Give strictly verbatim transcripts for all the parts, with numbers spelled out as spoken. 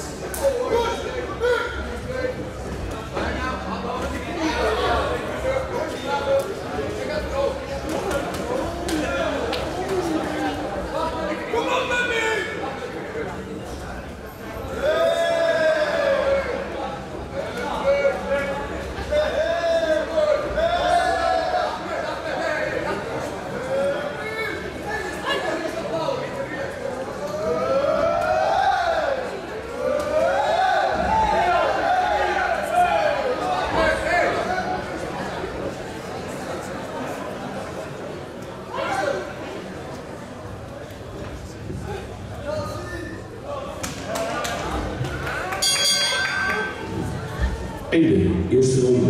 Einde, eerste ronde.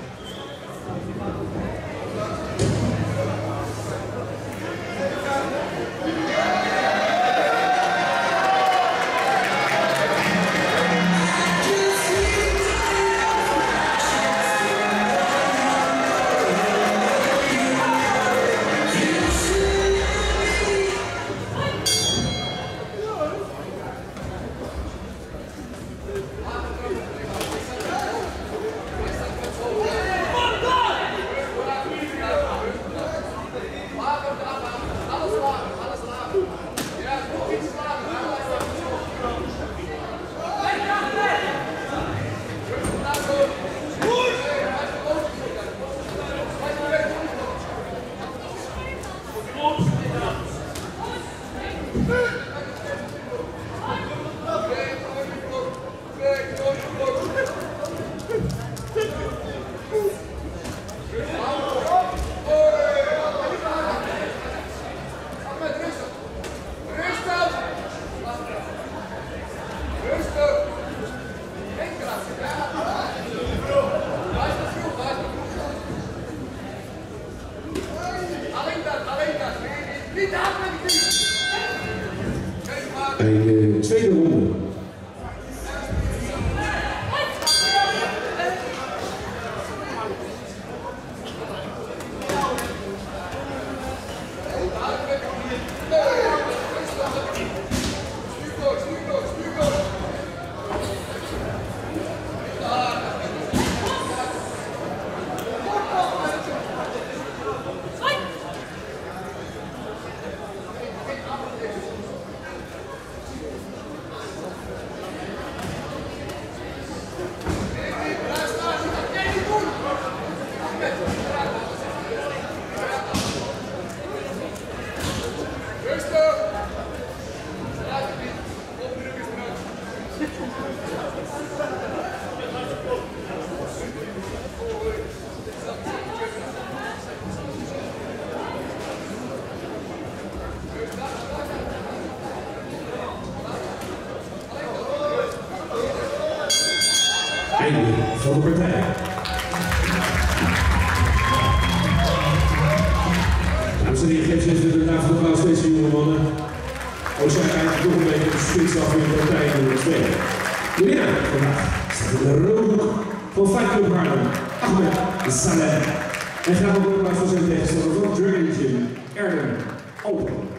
Bij de tweede ronde. Einde van de partij. Dames en heren, geef je de naam van de applaus deze jonge mannen. Ook zijn eigenlijk nog een beetje de spits af in de partij nummer twee. De winnaar vandaag staat in de rode hoek van Fight Club Haarlem, Ahmed Saleh. En graag ook een applaus voor zijn tegenstander van Dragon Gym, Erlen Open.